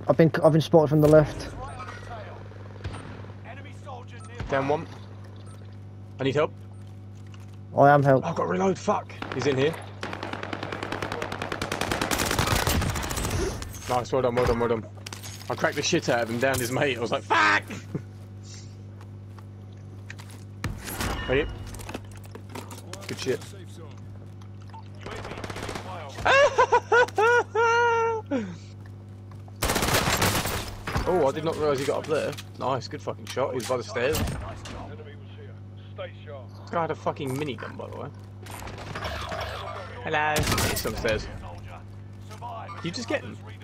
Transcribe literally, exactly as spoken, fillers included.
I've been I've been spotted from the left. Down one. I need help. I am help. Oh, I've got to reload. Fuck. He's in here. Nice. Well done. Well done. Well done. I cracked the shit out of him, down his mate. I was like, fuck. Ready? Good shit. Oh, I did not realise he got up there. Nice, good fucking shot. He was by the stairs. This guy had a fucking minigun, by the way. Hello. He's on the stairs. You just get him.